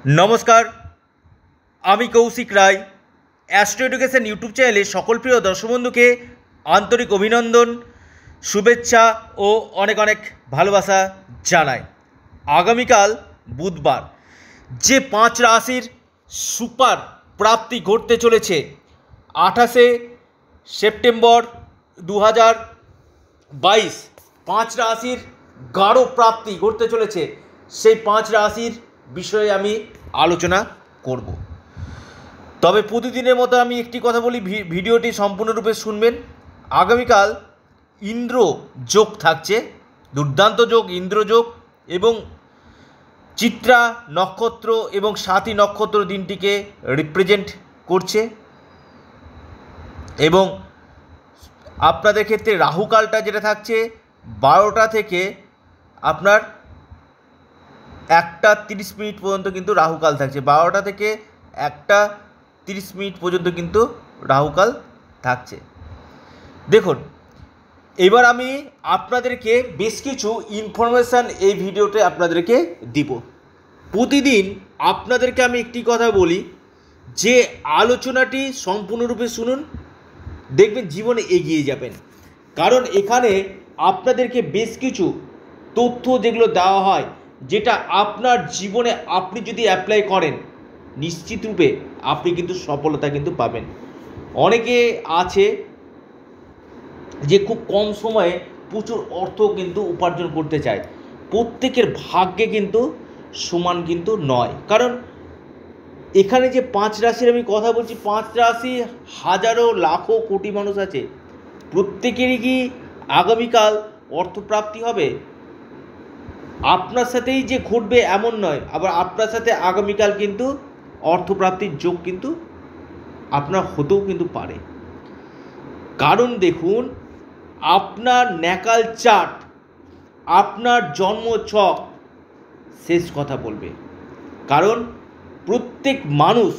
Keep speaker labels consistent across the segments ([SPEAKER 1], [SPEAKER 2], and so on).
[SPEAKER 1] নমস্কার, আমি Kaushik Roy. Astro education YouTube চ্যানেলে সকল প্রিয় দর্শক বন্ধুকে আন্তরিক অভিনন্দন, শুভেচ্ছা ও অনেক অনেক ভালোবাসা জানাই। আগামীকাল বুধবার যে 5 রাশির সুপার প্রাপ্তি ঘটতে চলেছে 28শে সেপ্টেম্বর 2022, 5 রাশির গাঢ় প্রাপ্তি ঘটতে চলেছে। সেই 5 রাশির বিষয়ে আমি আলোচনা করব। তবে প্রতিদিনের মতো আমি একটি কথা বলি, ভিডিওটি সম্পূর্ণরূপে শুনবেন। আগামীকাল ইন্দ্র যোগ থাকছে, দুর্দান্ত যোগ, ইন্দ্র যোগ, এবং চিত্রা নক্ষত্র এবং সাথী নক্ষত্র দিনটিকে রিপ্রেজেন্ট করছে। এবং আপনাদের ক্ষেত্রে রাহুকালটা যেটা থাকছে 12টা থেকে আপনার 1টা 30 মিনিট পর্যন্ত কিন্তু রাহুকাল থাকছে। 12টা থেকে 1টা 30 মিনিট পর্যন্ত কিন্তু রাহুকাল থাকছে। দেখুন, এবার আমি আপনাদেরকে বেশ কিছু ইনফরমেশান এই ভিডিওতে আপনাদেরকে দিব। প্রতিদিন আপনাদেরকে আমি একটি কথা বলি যে আলোচনাটি সম্পূর্ণরূপে শুনুন, দেখবেন জীবনে এগিয়ে যাবেন। কারণ এখানে আপনাদেরকে বেশ কিছু তথ্য যেগুলো দেওয়া হয়, যেটা আপনার জীবনে আপনি যদি অ্যাপ্লাই করেন নিশ্চিত রূপে আপনি কিন্তু সফলতা কিন্তু পাবেন। অনেকে আছে যে খুব কম সময়ে প্রচুর অর্থ কিন্তু উপার্জন করতে চায়। প্রত্যেকের ভাগ্যে কিন্তু সমান কিন্তু নয়। কারণ এখানে যে 5 রাশির আমি কথা বলছি, 5 রাশি হাজারো লাখো কোটি মানুষ আছে। প্রত্যেকেরই কি আগামীকাল অর্থপ্রাপ্তি হবে? আপনার সাথেই যে ঘটবে এমন নয়, আবার আপনার সাথে আগামীকাল কিন্তু অর্থপ্রাপ্তির যোগ কিন্তু আপনার হতেও কিন্তু পারে। কারণ দেখুন, আপনার ন্যাকাল চার্ট, আপনার জন্ম ছক শেষ কথা বলবে। কারণ প্রত্যেক মানুষ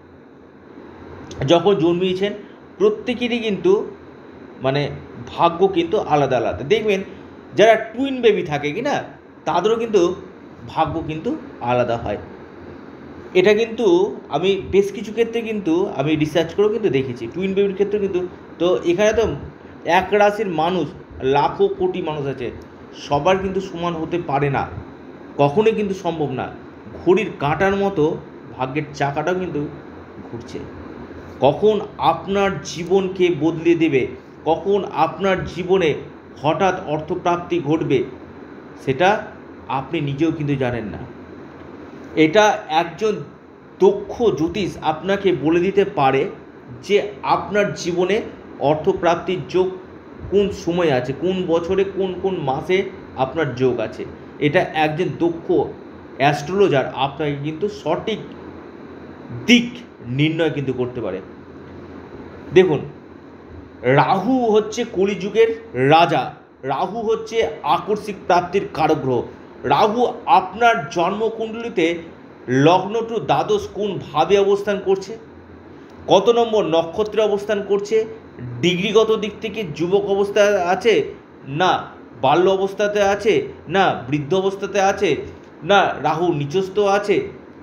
[SPEAKER 1] যখন জন্মিয়েছেন প্রত্যেকেরই কিন্তু ভাগ্য কিন্তু আলাদা আলাদা। দেখবেন যারা টুইন বেবি থাকে কি না, তাদেরও কিন্তু ভাগ্য কিন্তু আলাদা হয়। এটা কিন্তু আমি বেশ কিছু ক্ষেত্রে কিন্তু আমি রিসার্চ করেও কিন্তু দেখেছি, টুইন বেবির ক্ষেত্রে কিন্তু। তো এখানে তো এক রাশির মানুষ লাখো কোটি মানুষ আছে, সবার কিন্তু সমান হতে পারে না, কখনোই কিন্তু সম্ভব না। ঘড়ির কাঁটার মতো ভাগ্যের চাকাটাও কিন্তু ঘুরছে। কখন আপনার জীবনকে বদলে দেবে, কখন আপনার জীবনে হঠাৎ অর্থপ্রাপ্তি ঘটবে, সেটা আপনি নিজেও কিন্তু জানেন না। এটা একজন দক্ষ জ্যোতিষ আপনাকে বলে দিতে পারে যে আপনার জীবনে অর্থপ্রাপ্তির যোগ কোন সময় আছে, কোন বছরে কোন কোন মাসে আপনার যোগ আছে। এটা একজন দক্ষ অ্যাস্ট্রোলজার আপনাকে কিন্তু সঠিক দিক নির্ণয় কিন্তু করতে পারে। দেখুন, রাহু হচ্ছে কলিযুগের রাজা, রাহু হচ্ছে আকস্মিক প্রাপ্তির কারক গ্রহ। রাহু আপনার জন্মকুণ্ডলিতে লগ্ন টু দ্বাদশ কোন ভাবে অবস্থান করছে, কত নম্বর নক্ষত্রে অবস্থান করছে, ডিগ্রিগত দিক থেকে যুবক অবস্থায় আছে না বাল্য অবস্থাতে আছে না বৃদ্ধ অবস্থাতে আছে না রাহু নিচস্থ আছে,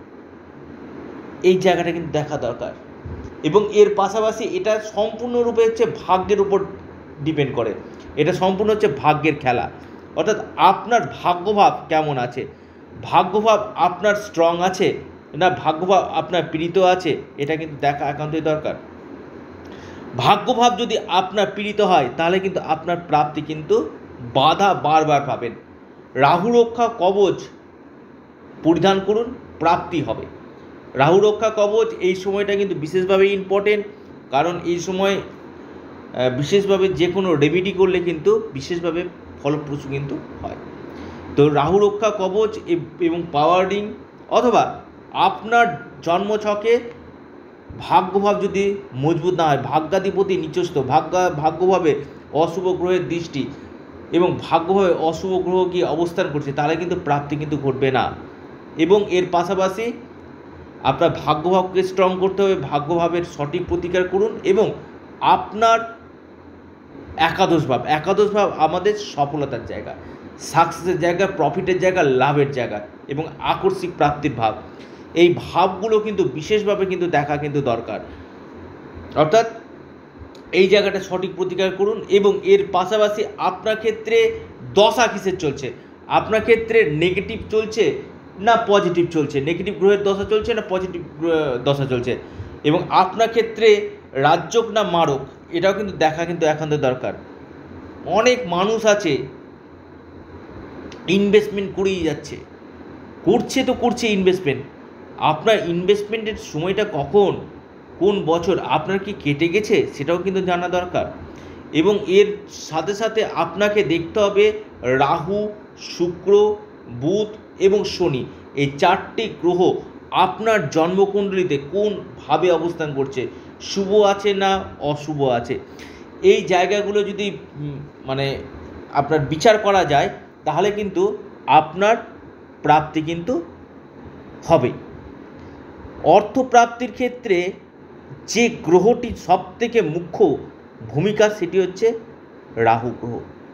[SPEAKER 1] এই জায়গাটা কিন্তু দেখা দরকার। এবং এর পাশাপাশি এটা সম্পূর্ণরূপে হচ্ছে ভাগ্যের উপর ডিপেন্ড করে। এটা সম্পূর্ণ হচ্ছে ভাগ্যের খেলা। অর্থাৎ আপনার ভাগ্যভাব কেমন আছে, ভাগ্যভাব আপনার স্ট্রং আছে না ভাগ্যভাব আপনার পীড়িত আছে, এটা কিন্তু দেখা একান্তই দরকার। ভাগ্যভাব যদি আপনার পীড়িত হয় তাহলে কিন্তু আপনার প্রাপ্তি কিন্তু বাধা বারবার পাবেন। রাহু রক্ষা কবচ পরিধান করুন, প্রাপ্তি হবে। রাহু রক্ষা কবচ এই সময়টা কিন্তু বিশেষভাবে ইম্পর্টেন্ট। কারণ এই সময় বিশেষভাবে যে কোনো রেমেডি করলে কিন্তু বিশেষভাবে ফলপ্রসূ কিন্তু হয়। তো রাহু রক্ষা কবচ এবং পাওয়ার রিং, অথবা আপনার জন্মছকে ভাগ্যভাব যদি মজবুত না হয়, ভাগ্যাধিপতি নিচস্থ, ভাগ্যভাবে অশুভ গ্রহের দৃষ্টি এবং ভাগ্যভাবে অশুভ গ্রহ কি অবস্থান করছে, তাহলে কিন্তু প্রাপ্তি কিন্তু ঘটবে না। এবং এর পাশাপাশি আপনার ভাগ্যভাবকে স্ট্রং করতে হবে, ভাগ্যভাবের সঠিক প্রতিকার করুন। এবং আপনার একাদশ ভাব আমাদের সফলতার জায়গা, সাকসেসের জায়গা, প্রফিটের জায়গা, লাভের জায়গা এবং আকস্মিক প্রাপ্তির ভাব। এই ভাবগুলো কিন্তু বিশেষভাবে কিন্তু দেখা কিন্তু দরকার। অর্থাৎ এই জায়গাটা সঠিক প্রতিকার করুন। এবং এর পাশাপাশি আপনার ক্ষেত্রে দশা কিসের চলছে, আপনার ক্ষেত্রে নেগেটিভ চলছে না পজিটিভ চলছে, নেগেটিভ গ্রহের দশা চলছে না পজিটিভ দশা চলছে, এবং আপনার ক্ষেত্রে রাজযোগ না মারক, এটাও কিন্তু দেখা কিন্তু একান্ত দরকার। অনেক মানুষ আছে ইনভেস্টমেন্ট করেই যাচ্ছে, করছে ইনভেস্টমেন্ট। আপনার ইনভেস্টমেন্টের সময়টা কখন, কোন বছর আপনার কি কেটে গেছে সেটাও কিন্তু জানা দরকার। এবং এর সাথে সাথে আপনাকে দেখতে হবে রাহু, শুক্র, বুধ এবং শনি, এই 4টি গ্রহ আপনার জন্মকুণ্ডলিতে কোনভাবে অবস্থান করছে, শুভ আছে না অশুভ আছে। এই জায়গাগুলো যদি মানে আপনার বিচার করা যায় তাহলে কিন্তু আপনার প্রাপ্তি কিন্তু হবে। অর্থপ্রাপ্তির ক্ষেত্রে যে গ্রহটি সবথেকে মুখ্য ভূমিকা সেটি হচ্ছে রাহু গ্রহ।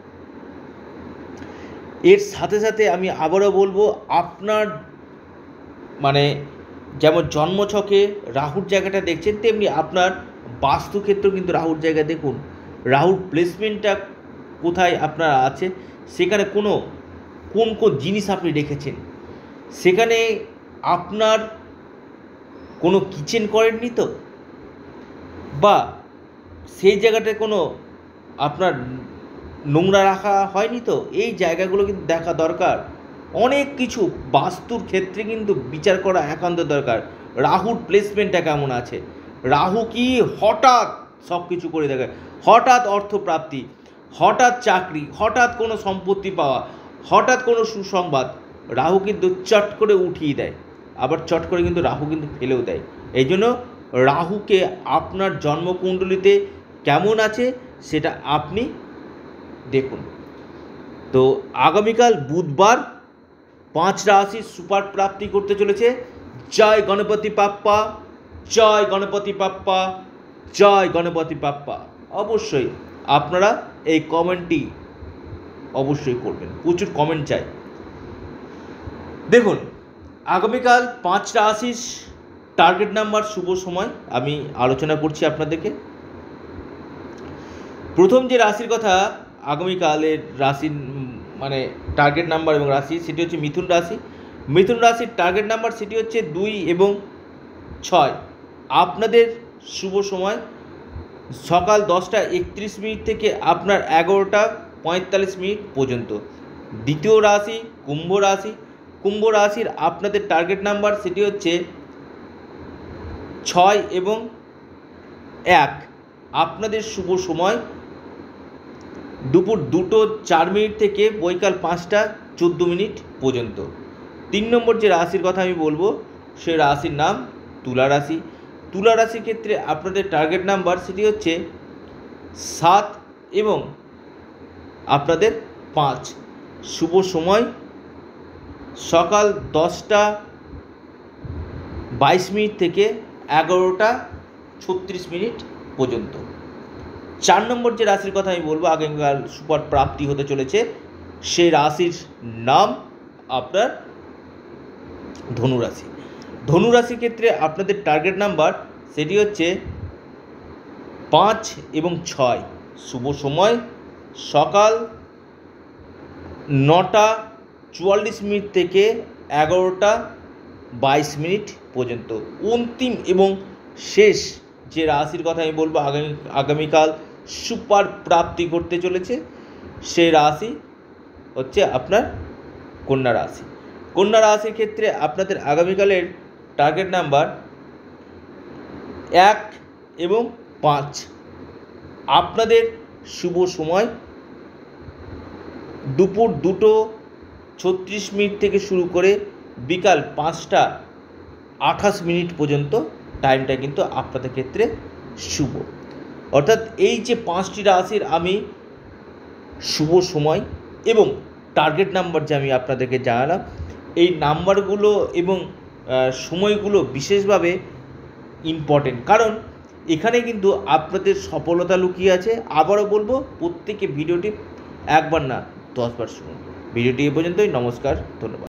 [SPEAKER 1] এর সাথে সাথে আমি আবারও বলবো, আপনার মানে যেমন জন্মছকে রাহুর জায়গাটা দেখছেন, তেমনি আপনার বাস্তুক্ষেত্র কিন্তু রাহুর জায়গা দেখুন, রাহুর প্লেসমেন্টটা কোথায় আপনার আছে, সেখানে কোন কোন জিনিস আপনি রেখেছেন, সেখানে আপনার কোনো কিচেন করেননি তো, বা সেই জায়গাটায় কোনো আপনার নোংরা রাখা হয়নি তো, এই জায়গাগুলো কিন্তু দেখা দরকার। অনেক কিছু বাস্তুর ক্ষেত্রে কিন্তু বিচার করা একান্ত দরকার। রাহুর প্লেসমেন্টটা কেমন আছে, রাহু কি হঠাৎ সব কিছু করে দেখায়, হঠাৎ অর্থপ্রাপ্তি, হঠাৎ চাকরি, হঠাৎ কোনো সম্পত্তি পাওয়া, হঠাৎ কোনো সুসংবাদ, রাহু কিন্তু চট করে উঠিয়ে দেয়, আবার চট করে কিন্তু রাহু কিন্তু ফেলেও দেয়। এই জন্য রাহুকে আপনার জন্মকুণ্ডলিতে কেমন আছে সেটা আপনি দেখুন। তো আগামীকাল বুধবার 5 রাশির সুপার প্রাপ্তি করতে চলেছে। জয় গণপতি বাপ্পা, জয় গণপতি বাপ্পা, জয় গণপতি বাপ্পা। অবশ্যই আপনারা এই কমেন্টটি অবশ্যই করবেন, প্রচুর কমেন্ট চাই। দেখুন, আগামীকাল 5 রাশির টার্গেট নাম্বার, শুভ সময় আমি আলোচনা করছি আপনাদেরকে। প্রথম যে রাশির কথা আগামীকালের রাশির মানে টার্গেট নাম্বার এবং রাশি, সেটি হচ্ছে মিথুন রাশি। মিথুন রাশির টার্গেট নাম্বার সেটি হচ্ছে 2 এবং 6। আপনাদের শুভ সময় সকাল 10:31 থেকে আপনার 11:45 পর্যন্ত। দ্বিতীয় রাশি কুম্ভ রাশি। কুম্ভ রাশির আপনাদের টার্গেট নাম্বার সেটি হচ্ছে 6 এবং 1। আপনাদের শুভ সময় দুপুর 2:04 থেকে বৈকাল 5:14 পর্যন্ত। 3 নম্বর যে রাশির কথা আমি বলবো সে রাশির নাম তুলা রাশি। তুলা রাশির ক্ষেত্রে আপনাদের টার্গেট নাম্বার সেটি হচ্ছে 7 এবং আপনাদের 5। শুভ সময় সকাল 10:22 থেকে 11:36 পর্যন্ত। 4 নম্বর যে রাশির কথা আমি বলবো আগামীকাল সুপার প্রাপ্তি হতে চলেছে, সেই রাশির নাম আপনার ধনুরাশি। ধনুরাশির ক্ষেত্রে আপনাদের টার্গেট নাম্বার সেটি হচ্ছে 5 এবং 6। শুভ সময় সকাল 9:44 থেকে 11:22 পর্যন্ত। অন্তিম এবং শেষ যে রাশির কথা আমি বলবো আগামীকাল সুপার প্রাপ্তি করতে চলেছে, সেই রাশি হচ্ছে আপনার কন্যা রাশি। কন্যা রাশির ক্ষেত্রে আপনাদের আগামীকালের টার্গেট নাম্বার 1 এবং 5। আপনাদের শুভ সময় দুপুর 2:36 থেকে শুরু করে বিকাল 5:28 পর্যন্ত টাইমটা কিন্তু আপনাদের ক্ষেত্রে শুভ। অর্থাৎ এই যে 5টি রাশির আমি শুভ সময় এবং টার্গেট নাম্বার যে আমি আপনাদেরকে জানালাম, এই নাম্বারগুলো এবং সময়গুলো বিশেষভাবে ইম্পর্টেন্ট, কারণ এখানে কিন্তু আপনাদের সফলতা লুকিয়ে আছে। আবারও বলবো, প্রত্যেকে ভিডিওটি একবার না 10 বার শুনুন। ভিডিওটি এ পর্যন্তই। নমস্কার, ধন্যবাদ।